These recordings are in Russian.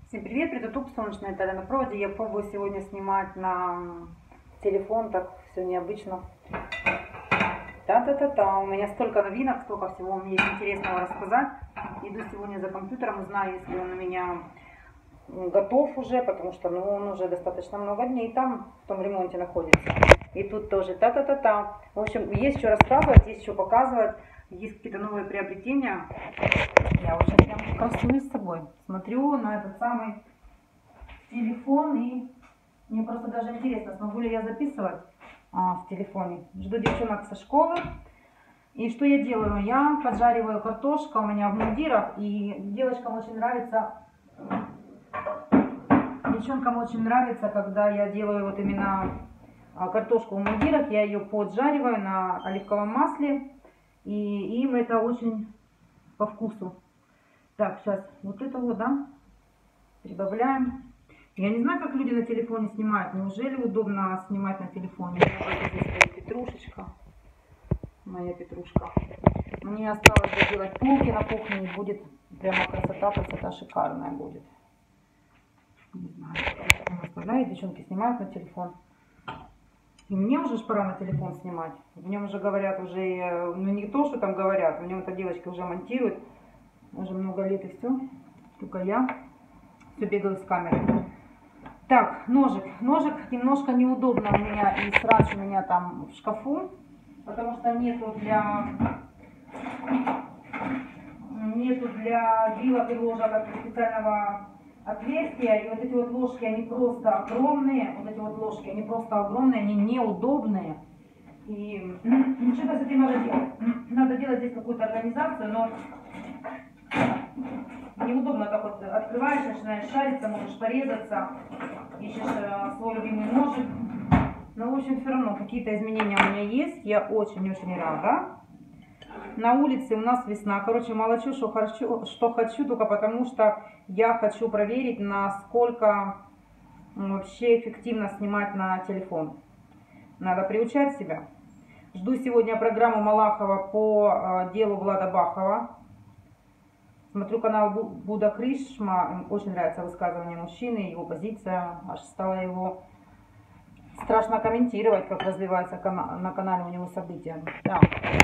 Всем привет, это YouTube солнечная Наталья на проводе. Я пробую сегодня снимать на телефон, так все необычно. Та-та-та-та, у меня столько новинок, столько всего мне есть интересного рассказать. Иду сегодня за компьютером, узнаю, если он у меня готов уже, потому что он уже достаточно много дней там, в том ремонте находится. И тут тоже та-та-та-та. В общем, есть что рассказывать, есть что показывать. Есть какие-то новые приобретения. Я вот сейчас прям красуюсь с собой. Смотрю на этот самый телефон, и мне просто даже интересно, смогу ли я записывать в телефоне. Жду девчонок со школы. И что я делаю? Я поджариваю картошку у меня в мундирах, и девочкам очень нравится, девчонкам очень нравится, когда я делаю вот именно картошку в мундирах. Я ее поджариваю на оливковом масле. И им это очень по вкусу. Так, сейчас вот это вот, да, прибавляем. Я не знаю, как люди на телефоне снимают. Неужели удобно снимать на телефоне? Здесь стоит петрушечка. Моя петрушка. Мне осталось доделать полки на кухне, и будет прямо красота шикарная будет. Не знаю, как это оставляет. Девчонки снимают на телефон. И мне уже пора на телефон снимать. В нем уже говорят, уже, ну не то, что там говорят, в нем эта девочка уже монтирует. Уже много лет и все. Только я все бегаю с камерой. Так, ножик. Ножик немножко неудобно у меня, и срач у меня там в шкафу. Потому что нету для вилок и ложек специального отверстия. И вот эти вот ложки, они просто огромные. Вот эти вот ложки, они просто огромные, они неудобные. И что-то с этим надо делать. Надо делать здесь какую-то организацию, но неудобно так вот открываешь, начинаешь шариться, можешь порезаться, ищешь свой любимый ножик. Но в общем все равно какие-то изменения у меня есть. Я очень-очень рада. На улице у нас весна. Короче, молчу, что хочу, только потому что я хочу проверить, насколько вообще эффективно снимать на телефон. Надо приучать себя. Жду сегодня программу Малахова по делу Влада Бахова. Смотрю канал Будда Кришма. Очень нравится высказывание мужчины, его позиция. Аж стало его страшно комментировать, как развивается на канале у него события. Так.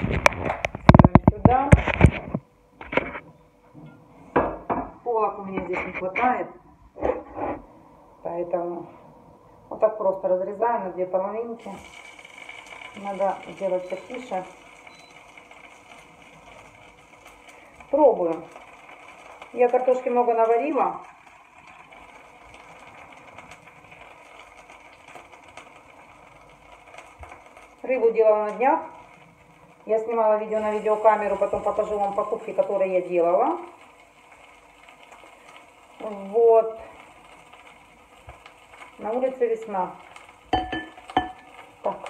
Сюда. Полок у меня здесь не хватает, поэтому вот так просто разрезаем на две половинки. Надо сделать потише. Пробуем. Я картошки много наварила. Рыбу делала на днях. Я снимала видео на видеокамеру, потом покажу вам покупки, которые я делала. Вот. На улице весна. Так.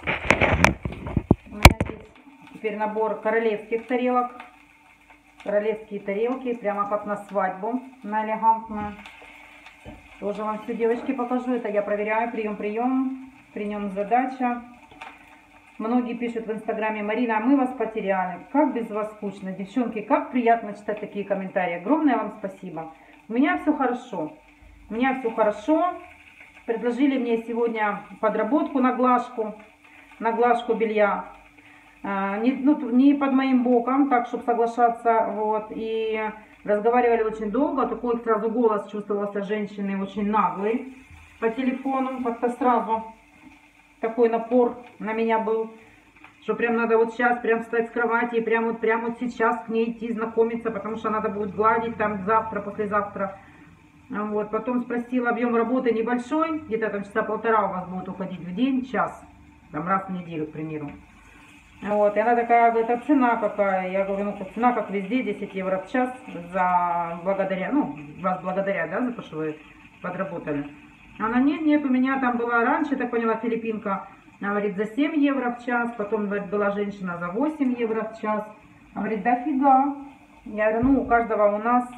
У меня здесь теперь набор королевских тарелок. Королевские тарелки, прямо как на свадьбу, на элегантную. Тоже вам все, девочки, покажу. Это я проверяю прием. При нем задача. Многие пишут в инстаграме: Марина, мы вас потеряли. Как без вас скучно. Девчонки, как приятно читать такие комментарии. Огромное вам спасибо. У меня все хорошо. У меня все хорошо. Предложили мне сегодня подработку на глажку белья. Не под моим боком, так, чтобы соглашаться. Вот. И разговаривали очень долго. Такой сразу голос чувствовался женщины, очень наглый по телефону. Как-то сразу такой напор на меня был, что прям надо вот сейчас прям встать с кровати и прям вот сейчас к ней идти знакомиться, потому что надо будет гладить там завтра, послезавтра. Вот. Потом спросила, объем работы небольшой, где-то там часа полтора у вас будет уходить в день, час, там раз в неделю, к примеру. Вот. И она такая говорит: а цена какая? Я говорю: ну цена как везде, 10 евро в час, благодаря, да, за то, что вы подработали. Она: нет, у меня там была раньше, так поняла, филиппинка, говорит, за 7 евро в час, потом, говорит, была женщина за 8 евро в час. Говорит: дофига. Я говорю: ну, у каждого у нас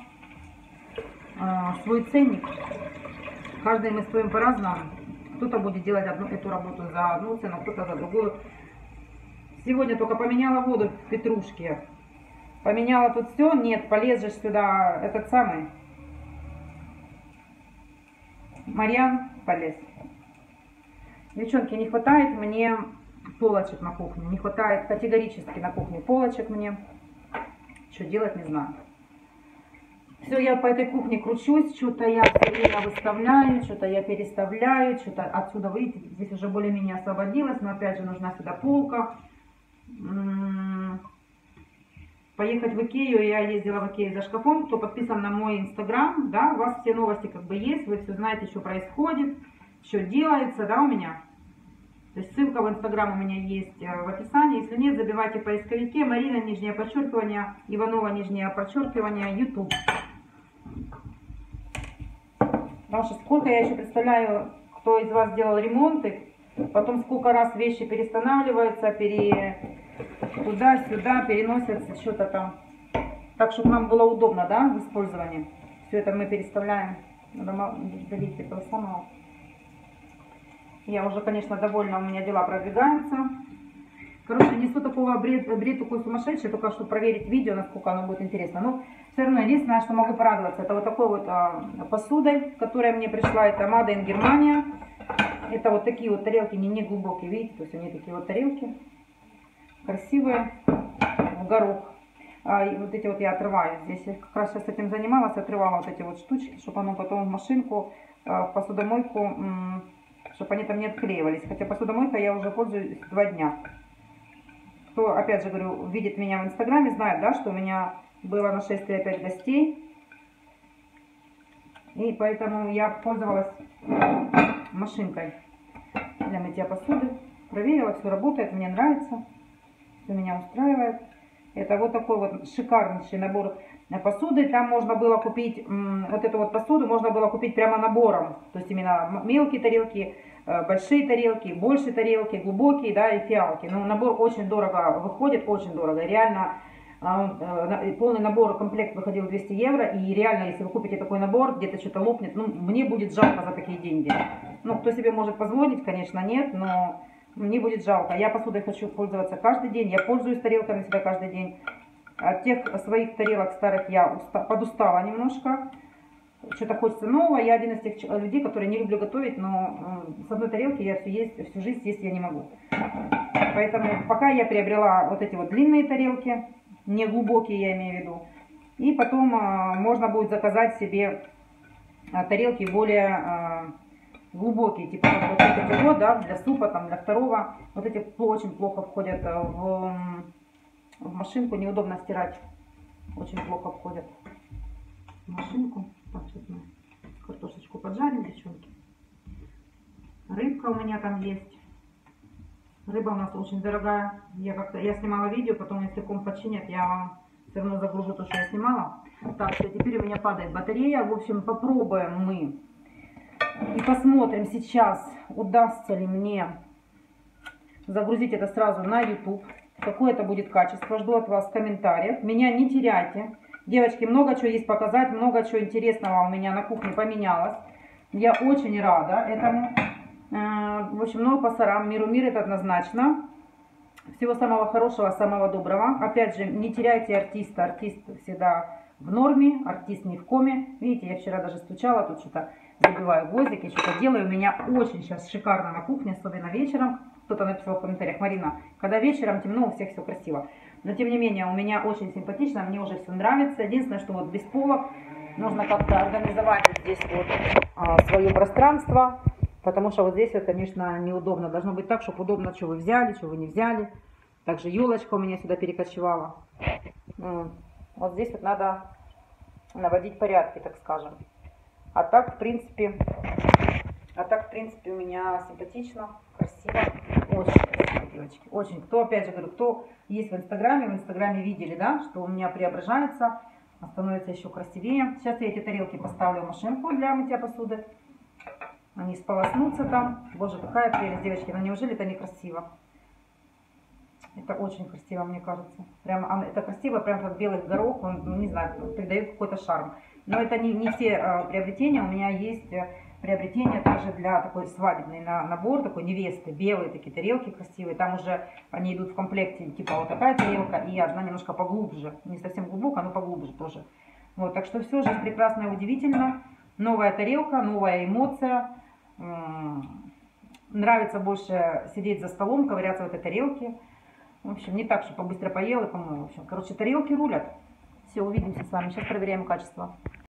свой ценник, каждый мы стоим по-разному. Кто-то будет делать эту работу за одну цену, кто-то за другую. Сегодня только поменяла воду в петрушке. Поменяла тут все. Нет, полезешь сюда этот самый Марьян полез. Девчонки, не хватает мне полочек на кухне. Не хватает категорически на кухне полочек мне. Что делать, не знаю. Все, я по этой кухне кручусь. Что-то я все время выставляю, что-то я переставляю. Что-то отсюда, видите, здесь уже более-менее освободилось. Но опять же нужна сюда полка. Поехать в Икею. Я ездила в Икею за шкафом. Кто подписан на мой инстаграм, да, у вас все новости как бы есть. Вы все знаете, что происходит, что делается, да, у меня. То есть ссылка в инстаграм у меня есть в описании. Если нет, забивайте в поисковике Марина, нижнее подчеркивание, Иванова, нижнее подчеркивание, YouTube. Потому что сколько я еще представляю, кто из вас делал ремонты, потом сколько раз вещи перестанавливаются, туда-сюда переносятся, что-то там. Так, чтобы нам было удобно, да, в использовании. Все это мы переставляем. Надо удалить этого самого. Я уже, конечно, довольна, у меня дела продвигаются. Короче, несу такого бред такой сумасшедший, только чтобы проверить видео, насколько оно будет интересно. Но все равно, единственное, что могу порадоваться, это вот такой вот посудой, которая мне пришла, это Made in Germania. Это вот такие вот тарелки, не глубокие, видите, то есть они такие вот тарелки, красивые, в горох. И вот эти вот я отрываю здесь, я как раз сейчас этим занималась, отрывала вот эти вот штучки, чтобы оно потом в машинку, в посудомойку, чтобы они там не отклеивались. Хотя посудомойкой я уже пользуюсь 2 дня. Кто, опять же говорю, видит меня в инстаграме, знает, да, что у меня было нашествие 5 гостей. И поэтому я пользовалась машинкой для мытья посуды. Проверила, все работает, мне нравится, все меня устраивает. Это вот такой вот шикарнейший набор посуды. Там можно было купить, вот эту вот посуду можно было купить прямо набором. То есть именно мелкие тарелки, большие тарелки, большие тарелки, глубокие, да, и фиалки. Но набор очень дорого выходит, очень дорого. Реально полный набор, комплект выходил 200 евро. И реально, если вы купите такой набор, где-то что-то лопнет, ну, мне будет жалко за такие деньги. Ну, кто себе может позволить, конечно, нет, но мне будет жалко. Я посудой хочу пользоваться каждый день. Я пользуюсь тарелками всегда каждый день. От тех своих тарелок старых я подустала немножко. Что-то хочется нового. Я один из тех людей, которые не люблю готовить, но с одной тарелки я всю жизнь есть я не могу. Поэтому пока я приобрела вот эти вот длинные тарелки, не глубокие я имею в виду. И потом можно будет заказать себе тарелки более глубокие, типа вот эти вот, да, для супа, там, для второго. Вот эти очень плохо входят в машинку, неудобно стирать. Очень плохо входят в машинку. Так, сейчас мы картошечку поджарим, девчонки. Рыбка у меня там есть. Рыба у нас очень дорогая. Я снимала видео, потом если ком починят, я вам все равно загружу то, что я снимала. Так, все, теперь у меня падает батарея. В общем, попробуем мы и посмотрим сейчас, удастся ли мне загрузить это сразу на YouTube. Какое это будет качество. Жду от вас комментариев. Меня не теряйте. Девочки, много чего есть показать, много чего интересного у меня на кухне поменялось. Я очень рада этому. В общем, много пасарам, миру мир, это однозначно. Всего самого хорошего, самого доброго. Опять же, не теряйте артиста. Артист всегда в норме, артист не в коме. Видите, я вчера даже стучала, тут что-то забиваю гвоздики, что-то делаю. У меня очень сейчас шикарно на кухне, особенно вечером. Кто-то написал в комментариях: Марина, когда вечером темно, у всех все красиво. Но тем не менее, у меня очень симпатично, мне уже все нравится. Единственное, что вот без полок нужно как-то организовать здесь вот свое пространство. Потому что вот здесь, вот, конечно, неудобно. Должно быть так, чтобы удобно, что вы взяли, что вы не взяли. Также елочка у меня сюда перекочевала. Вот здесь вот надо наводить порядки, так скажем. А так, в принципе, у меня симпатично, красиво. Очень красиво, девочки. Очень. Кто, опять же говорю, кто есть в инстаграме видели, да, что у меня преображается, становится еще красивее. Сейчас я эти тарелки поставлю в машинку для мытья посуды. Они сполоснутся там. Боже, какая прелесть, девочки. Ну неужели это не красиво? Это очень красиво, мне кажется. Прям, это красиво, прям как белый горох. Он, не знаю, придает какой-то шарм. Но это не все приобретения. У меня есть приобретения также для такой свадебный набор, такой невесты. Белые такие тарелки красивые. Там уже они идут в комплекте, типа вот такая тарелка. И одна немножко поглубже. Не совсем глубокая, но поглубже тоже. Вот, так что все же прекрасно и удивительно. Новая тарелка, новая эмоция. Нравится больше сидеть за столом, ковыряться в этой тарелке. В общем, не так, что побыстро поел и помыл. В общем, короче, тарелки рулят. Все, увидимся с вами. Сейчас проверяем качество.